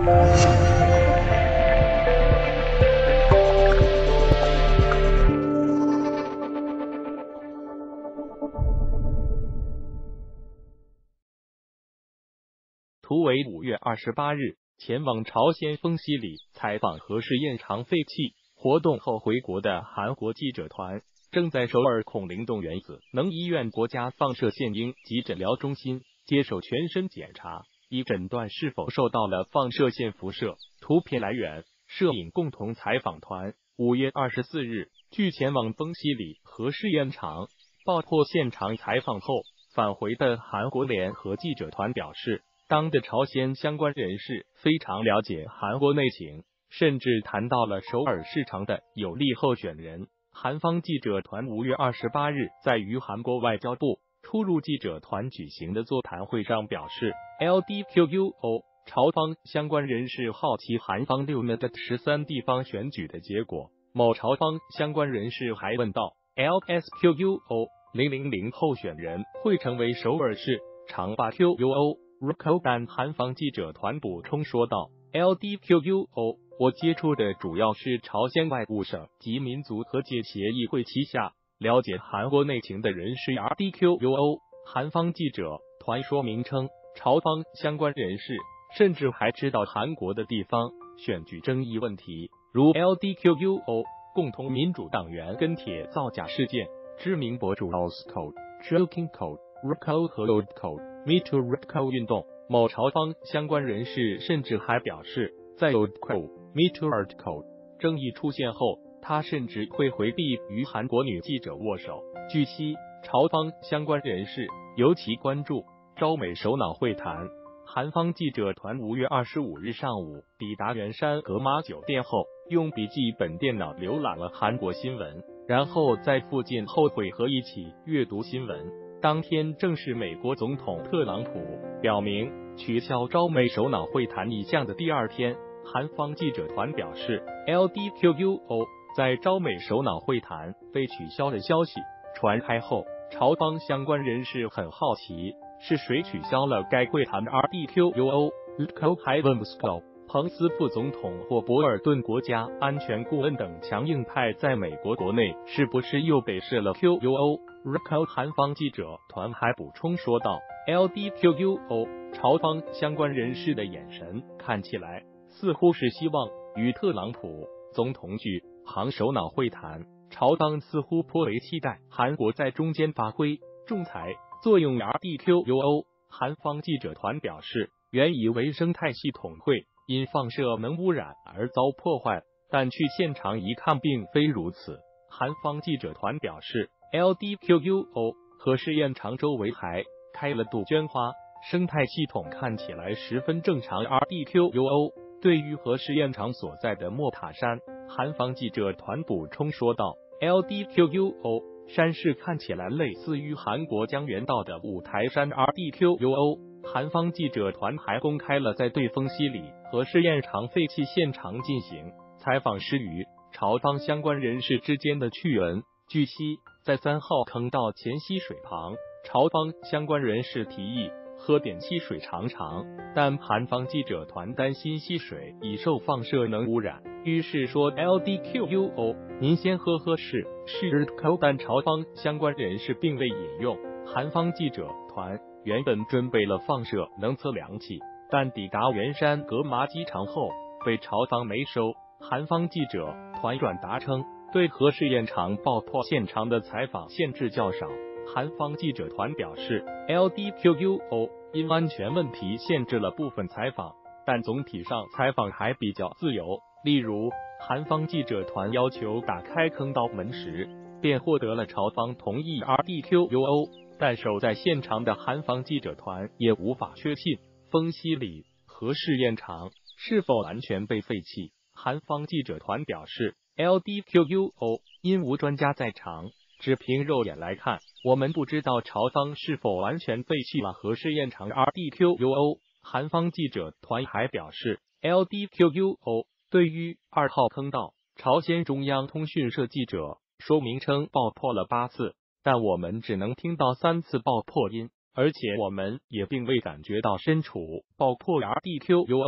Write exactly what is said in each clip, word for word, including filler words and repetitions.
图为五月二十八日前往朝鲜丰溪里采访核试验场废弃活动后回国的韩国记者团，正在首尔孔陵洞原子能医院国家放射线应急诊疗中心接受全身检查，以诊断是否受到了放射线辐射。图片来源：摄影共同采访团。五月二十四日，据前往丰溪里核试验场爆破现场采访后返回的韩国联合记者团表示，当地朝鲜相关人士非常了解韩国内情，甚至谈到了首尔市长的有利候选人。韩方记者团五月二十八日在与韩国外交部出入记者团举行的座谈会上表示 ，L D Q U O 朝方相关人士好奇韩方六月的十三地方选举的结果。某朝方相关人士还问到 ，L S Q U O 零零零候选人会成为首尔市长吧 Q U O。但韩方记者团补充说道 ，L D Q U O， 我接触的主要是朝鲜外务省及民族和解协议会旗下了解韩国内情的人士 R D Q U O。韩方记者团说明称，朝方相关人士甚至还知道韩国的地方选举争议问题，如 L D Q U O 共同民主党员跟帖造假事件，知名博主 Oscode、Joking Code、Rocko 和 Old Code。Me Too Rocko 运动，某朝方相关人士甚至还表示，在 Old Code、Me Too Art Code 争议出现后，他甚至会回避与韩国女记者握手。据悉，朝方相关人士尤其关注朝美首脑会谈。韩方记者团五月二十五日上午抵达元山格玛酒店后，用笔记本电脑浏览了韩国新闻，然后在附近后会和一起阅读新闻。当天正是美国总统特朗普表明取消朝美首脑会谈意向的第二天。韩方记者团表示 ，L D Q U O 在朝美首脑会谈被取消的消息传开后，朝方相关人士很好奇是谁取消了该会谈的 R D Q U O。Lko 还问 Moscow 彭斯副总统或博尔顿国家安全顾问等强硬派在美国国内是不是又被设了 Q U O。Rocko 韩方记者团还补充说道 ，L D Q U O 朝方相关人士的眼神看起来似乎是希望与特朗普总统举行首脑会谈，朝方似乎颇为期待韩国在中间发挥仲裁作用。R D Q U O 韩方记者团表示，原以为生态系统会因放射能污染而遭破坏，但去现场一看并非如此。韩方记者团表示，L D Q U O 核试验场周围还开了杜鹃花，生态系统看起来十分正常。R D Q U O 对于核试验场所在的莫塔山，韩方记者团补充说道 ，L D Q U O 山势看起来类似于韩国江原道的五台山。R D Q U O 韩方记者团还公开了在对丰溪里核试验场废弃现场进行采访时与朝方相关人士之间的趣闻。据悉，在三号坑道前溪水旁，朝方相关人士提议喝点溪水尝尝，但韩方记者团担心溪水已受放射能污染，于是说 L D Q U O 您先喝喝试试。但朝方相关人士并未饮用。韩方记者团原本准备了放射能测量器，但抵达元山格玛机场后被朝方没收。韩方记者团转达称，对核试验场爆破现场的采访限制较少。韩方记者团表示 ，L D Q U O 因安全问题限制了部分采访，但总体上采访还比较自由。例如，韩方记者团要求打开坑道门时，便获得了朝方同意 R D Q U O， 但守在现场的韩方记者团也无法确信丰溪里核试验场是否完全被废弃。韩方记者团表示 ，L D Q U O 因无专家在场，只凭肉眼来看，我们不知道朝方是否完全废弃了核试验场 R D Q U O。韩方记者团还表示 ，L D Q U O 对于二号坑道，朝鲜中央通讯社记者说明称爆破了八次，但我们只能听到三次爆破音，而且我们也并未感觉到身处爆破 R D Q U O。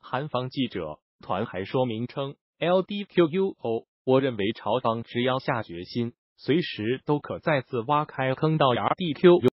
韩方记者团还说明称 ，L D Q U O， 我认为朝方只要下决心，随时都可再次挖开坑到 L D Q U。